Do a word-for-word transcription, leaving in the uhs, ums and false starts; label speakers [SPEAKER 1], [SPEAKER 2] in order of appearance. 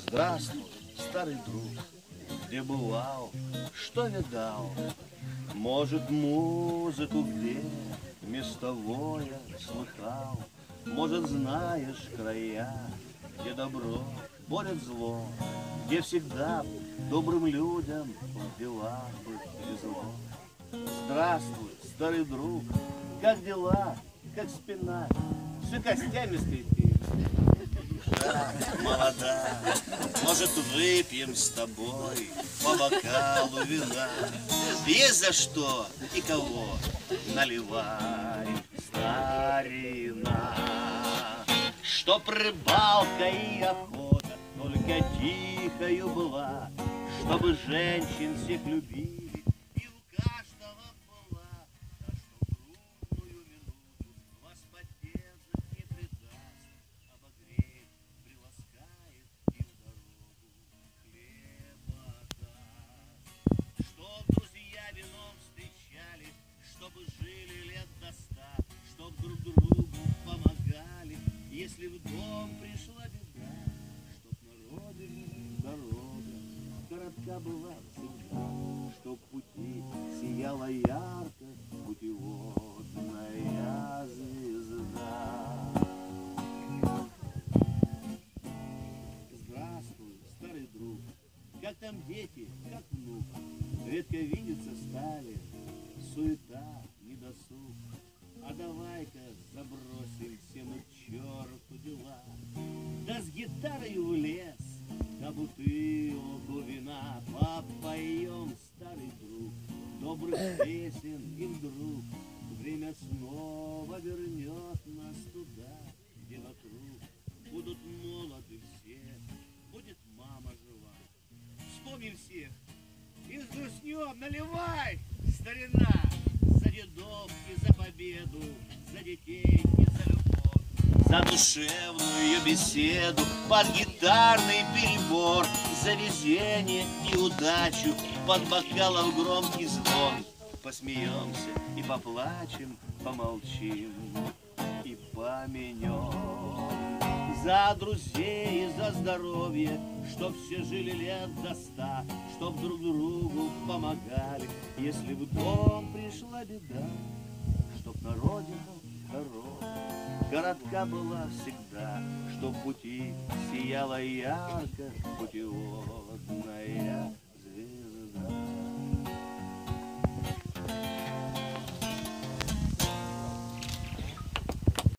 [SPEAKER 1] Здравствуй, старый друг, где бывал, что видал? Может, музыку где местовое слыхал? Может, знаешь края, где добро борет зло, где всегда добрым людям в делах бы везло? Здравствуй, старый друг, как дела, как спина? Все костями скрипит. Да, молода, может, выпьем с тобой по бокалу вина? Есть за что и кого наливай, старина. Чтоб рыбалка и охота только тихою была, чтобы женщин всех любили и у каждого была, да что трудную минуту вас поддержит, не предаст, обогреет, приласкает и в дорогу хлеба даст. Чтоб друзья вином встречали, чтобы жили лет до ста, чтоб друг другу помогали, если в дом пришла беда, чтоб народу дорога коротка была всегда, чтоб пути сияла ярко путеводная звезда. Здравствуй, старый друг, как там дети, как внук? Редко видеться стали, суета, недосуг. А давай-ка забросим все мы к черту дела, да с гитарой в лес, да бутылку вина попоем, старый друг, добрых песен, и вдруг время снова вернет нас туда, где вокруг будут молоды все, будет мама жива. Вспомни всех и взгрустнем, наливай, старина, за дедов и за победу, за детей и за любовь, за душевную беседу под гитарный перебор, за везение и удачу под бокалом громкий звон. Посмеемся и поплачем, помолчим и поменем. За друзей и за здоровье, чтоб все жили лет до ста, чтоб друг другу помогали, если в дом пришла беда, чтоб на родину дорога коротка была всегда, чтоб пути сияла ярко путеводная